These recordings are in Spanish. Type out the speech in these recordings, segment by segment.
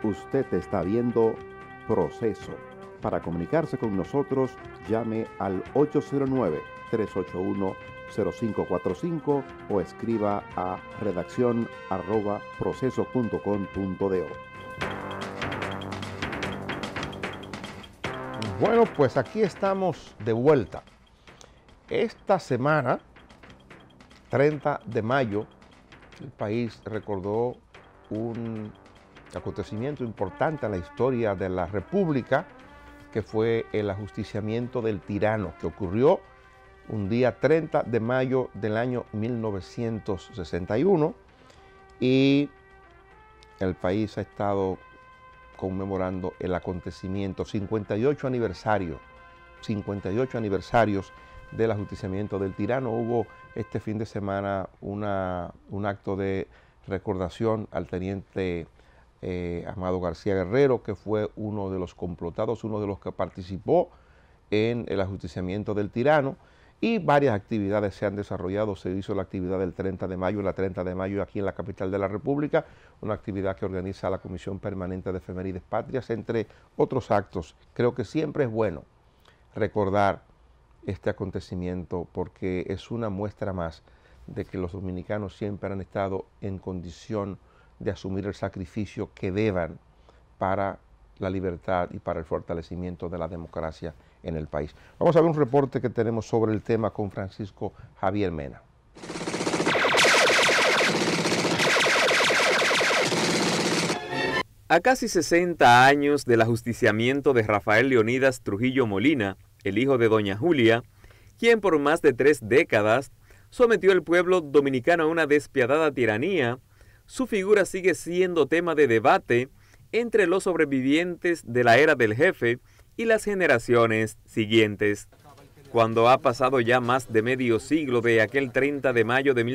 Usted está viendo Proceso. Para comunicarse con nosotros, llame al 809-381-0545 o escriba a redacción@proceso.com.do. Bueno, pues aquí estamos de vuelta. Esta semana, 30 de mayo, el país recordó un acontecimiento importante en la historia de la República, que fue el ajusticiamiento del tirano, que ocurrió un día 30 de mayo del año 1961, y el país ha estado conmemorando el acontecimiento, 58 aniversarios del ajusticiamiento del tirano. Hubo este fin de semana un acto de recordación al teniente Amado García Guerrero, que fue uno de los complotados, uno de los que participó en el ajusticiamiento del tirano, y varias actividades se han desarrollado. Se hizo la actividad del 30 de mayo, la 30 de mayo aquí en la capital de la República, una actividad que organiza la Comisión Permanente de Efemérides Patrias, entre otros actos. Creo que siempre es bueno recordar este acontecimiento porque es una muestra más de que los dominicanos siempre han estado en condición de asumir el sacrificio que deban para la libertad y para el fortalecimiento de la democracia en el país. Vamos a ver un reporte que tenemos sobre el tema con Francisco Javier Mena. A casi 60 años del ajusticiamiento de Rafael Leonidas Trujillo Molina, el hijo de doña Julia, quien por más de 3 décadas sometió al pueblo dominicano a una despiadada tiranía, su figura sigue siendo tema de debate entre los sobrevivientes de la era del jefe y las generaciones siguientes. Cuando ha pasado ya más de medio siglo de aquel 30 de mayo de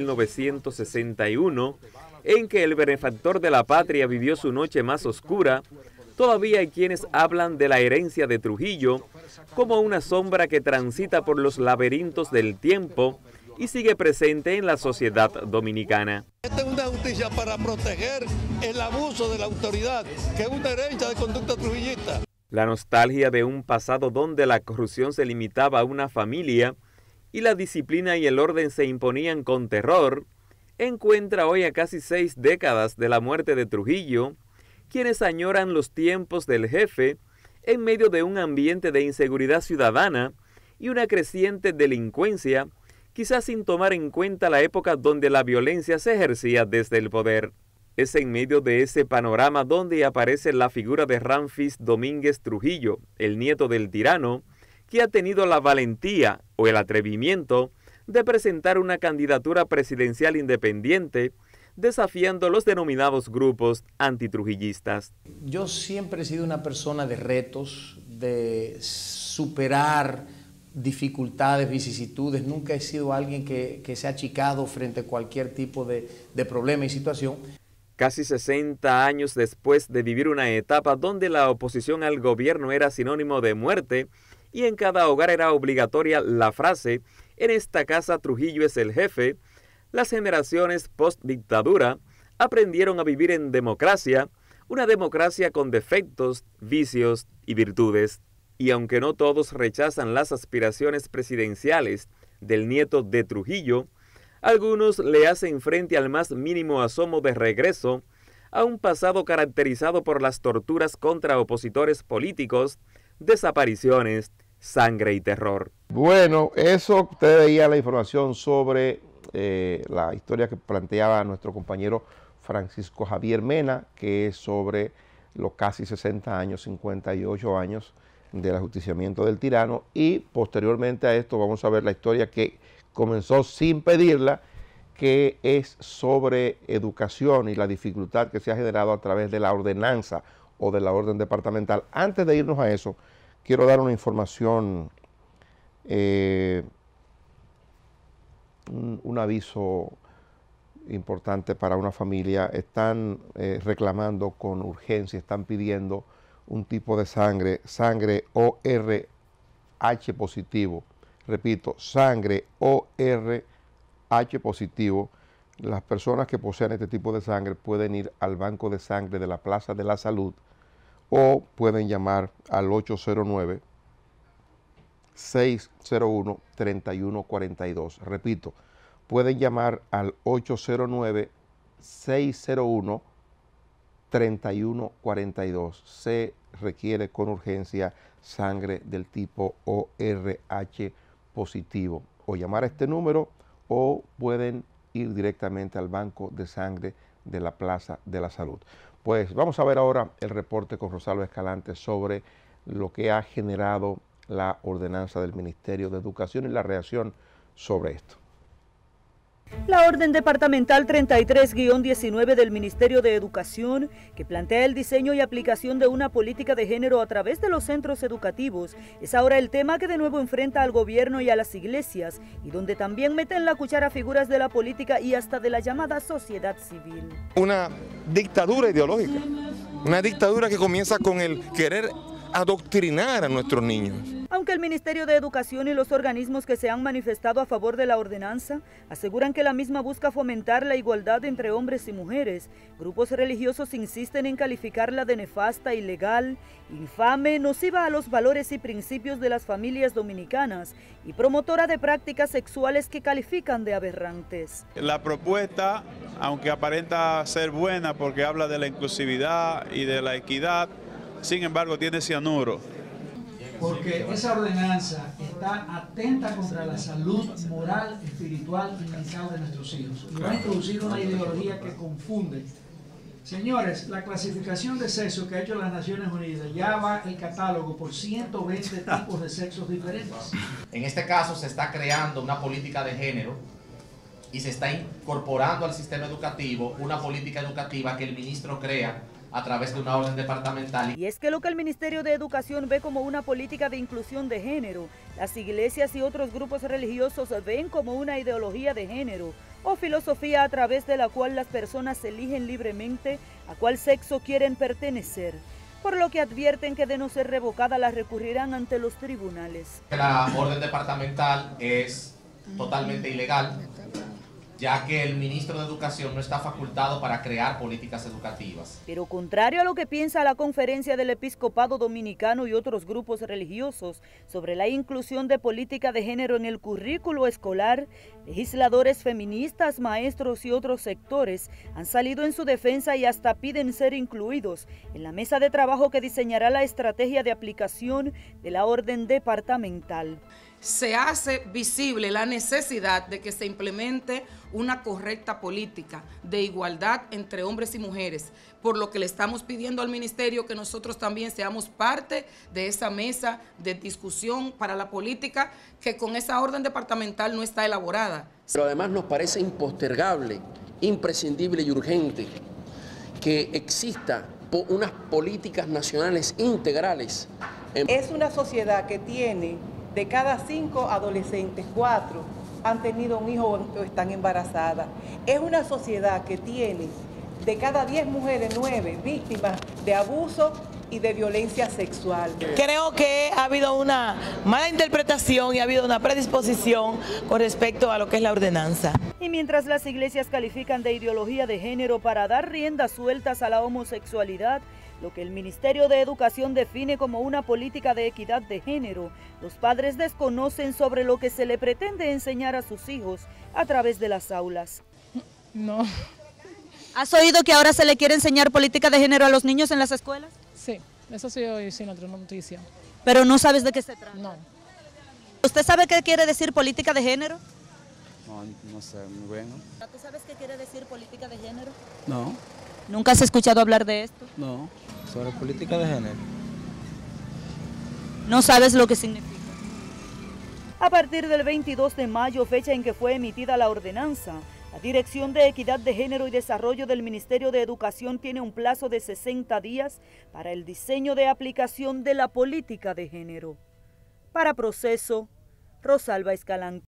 1961, en que el benefactor de la patria vivió su noche más oscura, todavía hay quienes hablan de la herencia de Trujillo como una sombra que transita por los laberintos del tiempo y sigue presente en la sociedad dominicana. Esta es una justicia para proteger el abuso de la autoridad, que es una herencia de conducta trujillista. La nostalgia de un pasado donde la corrupción se limitaba a una familia y la disciplina y el orden se imponían con terror, encuentra hoy a casi 6 décadas de la muerte de Trujillo, quienes añoran los tiempos del jefe en medio de un ambiente de inseguridad ciudadana y una creciente delincuencia, quizás sin tomar en cuenta la época donde la violencia se ejercía desde el poder. Es en medio de ese panorama donde aparece la figura de Ramfis Domínguez Trujillo, el nieto del tirano, que ha tenido la valentía o el atrevimiento de presentar una candidatura presidencial independiente, desafiando los denominados grupos antitrujillistas. Yo siempre he sido una persona de retos, de superar dificultades, vicisitudes. Nunca he sido alguien que se ha achicado frente a cualquier tipo de problema y situación. Casi 60 años después de vivir una etapa donde la oposición al gobierno era sinónimo de muerte y en cada hogar era obligatoria la frase "en esta casa Trujillo es el jefe", las generaciones post-dictadura aprendieron a vivir en democracia, una democracia con defectos, vicios y virtudes. Y aunque no todos rechazan las aspiraciones presidenciales del nieto de Trujillo, algunos le hacen frente al más mínimo asomo de regreso a un pasado caracterizado por las torturas contra opositores políticos, desapariciones, sangre y terror. Bueno, eso usted veía la información sobre la historia que planteaba nuestro compañero Francisco Javier Mena, que es sobre los casi 60 años, 58 años del ajusticiamiento del tirano, y posteriormente a esto vamos a ver la historia que comenzó sin pedirla, que es sobre educación y la dificultad que se ha generado a través de la ordenanza o de la orden departamental. Antes de irnos a eso, quiero dar una información, un aviso importante para una familia. Están reclamando con urgencia, están pidiendo un tipo de sangre ORH positivo. Repito, sangre ORH positivo, las personas que posean este tipo de sangre pueden ir al banco de sangre de la Plaza de la Salud o pueden llamar al 809-601-3142. Repito, pueden llamar al 809-601-3142. Se requiere con urgencia sangre del tipo ORH positivo. O llamar a este número o pueden ir directamente al banco de sangre de la Plaza de la Salud. Pues vamos a ver ahora el reporte con Rosalba Escalante sobre lo que ha generado la ordenanza del Ministerio de Educación y la reacción sobre esto. La Orden Departamental 33-19 del Ministerio de Educación, que plantea el diseño y aplicación de una política de género a través de los centros educativos, es ahora el tema que de nuevo enfrenta al gobierno y a las iglesias, y donde también meten la cuchara figuras de la política y hasta de la llamada sociedad civil. Una dictadura ideológica, una dictadura que comienza con el querer adoctrinar a nuestros niños. Aunque el Ministerio de Educación y los organismos que se han manifestado a favor de la ordenanza aseguran que la misma busca fomentar la igualdad entre hombres y mujeres, grupos religiosos insisten en calificarla de nefasta, ilegal, infame, nociva a los valores y principios de las familias dominicanas y promotora de prácticas sexuales que califican de aberrantes. La propuesta, aunque aparenta ser buena porque habla de la inclusividad y de la equidad, sin embargo tiene cianuro. Porque esa ordenanza está atenta contra la salud moral, espiritual y mental de nuestros hijos. Y va a introducir una ideología que confunde. Señores, la clasificación de sexo que ha hecho las Naciones Unidas ya va el catálogo por 120 tipos de sexos diferentes. En este caso se está creando una política de género y se está incorporando al sistema educativo una política educativa que el ministro crea a través de una orden departamental. Y es que lo que el Ministerio de Educación ve como una política de inclusión de género, las iglesias y otros grupos religiosos ven como una ideología de género o filosofía a través de la cual las personas eligen libremente a cuál sexo quieren pertenecer, por lo que advierten que de no ser revocada la recurrirán ante los tribunales. La orden departamental es totalmente ilegal, ya que el ministro de Educación no está facultado para crear políticas educativas. Pero contrario a lo que piensa la Conferencia del Episcopado Dominicano y otros grupos religiosos sobre la inclusión de política de género en el currículo escolar, legisladores feministas, maestros y otros sectores han salido en su defensa y hasta piden ser incluidos en la mesa de trabajo que diseñará la estrategia de aplicación de la orden departamental. Se hace visible la necesidad de que se implemente una correcta política de igualdad entre hombres y mujeres, por lo que le estamos pidiendo al ministerio que nosotros también seamos parte de esa mesa de discusión para la política que con esa orden departamental no está elaborada. Pero además nos parece impostergable, imprescindible y urgente que exista unas políticas nacionales integrales. Es una sociedad que tiene de cada 5 adolescentes, 4 han tenido un hijo o están embarazadas. Es una sociedad que tiene de cada 10 mujeres, 9 víctimas de abuso y de violencia sexual. Creo que ha habido una mala interpretación y ha habido una predisposición con respecto a lo que es la ordenanza. Y mientras las iglesias califican de ideología de género para dar riendas sueltas a la homosexualidad, lo que el Ministerio de Educación define como una política de equidad de género, los padres desconocen sobre lo que se le pretende enseñar a sus hijos a través de las aulas. No. ¿Has oído que ahora se le quiere enseñar política de género a los niños en las escuelas? Sí, eso sí hoy sí en otra noticia. Pero no sabes de qué se trata. No. ¿Usted sabe qué quiere decir política de género? No sé, muy bueno. ¿Tú sabes qué quiere decir política de género? No. ¿Nunca has escuchado hablar de esto? No, sobre política de género. ¿No sabes lo que significa? A partir del 22 de mayo, fecha en que fue emitida la ordenanza, la Dirección de Equidad de Género y Desarrollo del Ministerio de Educación tiene un plazo de 60 días para el diseño de aplicación de la política de género. Para Proceso, Rosalba Escalante.